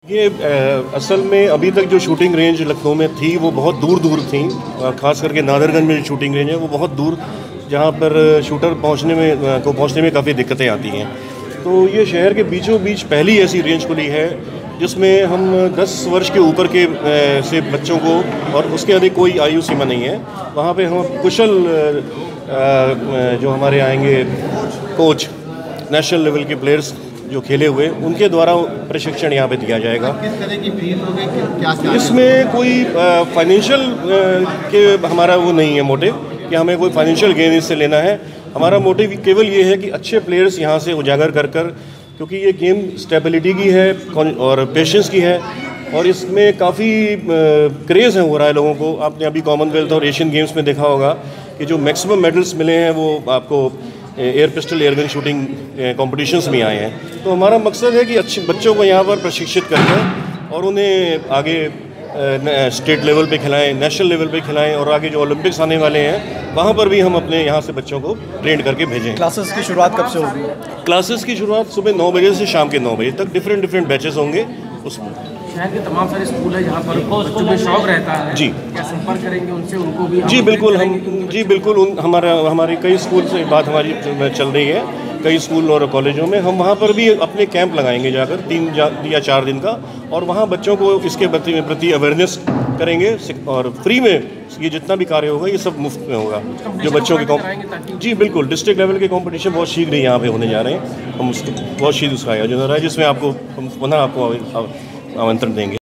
ये असल में अभी तक जो शूटिंग रेंज लखनऊ में थी वो बहुत दूर दूर थी, और ख़ास करके नादरगंज में जो शूटिंग रेंज है वो बहुत दूर, जहाँ पर शूटर पहुँचने में काफ़ी दिक्कतें आती हैं। तो ये शहर के बीचों बीच पहली ऐसी रेंज खुली है जिसमें हम 10 वर्ष के ऊपर के से बच्चों को, और उसके अधिक कोई आयु सीमा नहीं है। वहाँ पे हम कुशल जो हमारे आएंगे कोच, नेशनल लेवल के प्लेयर्स जो खेले हुए, उनके द्वारा प्रशिक्षण यहाँ पे दिया जाएगा। किस तरह की फीस होगी, क्या इसमें कोई फाइनेंशियल के हमारा वो नहीं है मोटिव कि हमें कोई फाइनेंशियल गेन इससे लेना है। हमारा मोटिव केवल ये है कि अच्छे प्लेयर्स यहाँ से उजागर कर क्योंकि ये गेम स्टेबिलिटी की है और पेशेंस की है, और इसमें काफ़ी क्रेज़ है हो रहा है लोगों को। आपने अभी कॉमनवेल्थ और एशियन गेम्स में देखा होगा कि जो मैक्सिमम मेडल्स मिले हैं वो आपको air pistol airgun shooting competitions में आए हैं। तो हमारा मकसद है कि अच्छे बच्चों को यहाँ पर प्रशिक्षित करके और उन्हें आगे स्टेट लेवल पे खिलाएं, नेशनल लेवल पे खिलाएं, और आगे जो ओलंपिक्स आने वाले हैं वहाँ पर भी हम अपने यहाँ से बच्चों को ट्रेन करके भेजें। क्लासेस की शुरुआत कब से होगी? क्लासेस की शुरुआत सुबह 9 बजे से शाम के 9 बजे तक डिफरेंट बैचेस होंगे। उसमें शहर के तमाम सारे स्कूल है जहाँ पर बच्चों में शौक रहता है। जी, क्या संपर्क करेंगे उनसे, उनको भी? जी बिल्कुल हमारे कई स्कूल से बात हमारी चल रही है, कई स्कूल और कॉलेजों में। हम वहाँ पर भी अपने कैंप लगाएंगे जाकर 3 या 4 दिन का, और वहाँ बच्चों को इसके प्रति अवेयरनेस करेंगे, और फ्री में ये जितना भी कार्य होगा ये सब मुफ्त में होगा। जो बच्चों के जी बिल्कुल, डिस्ट्रिक्ट लेवल के कॉम्पिटिशन बहुत शीघ्र यहाँ पे होने जा रहे हैं। हम उसको बहुत शीघ्र उसका आयोजन हो रहा है, जिसमें आपको हम पुनः आपको आमंत्रण देंगे।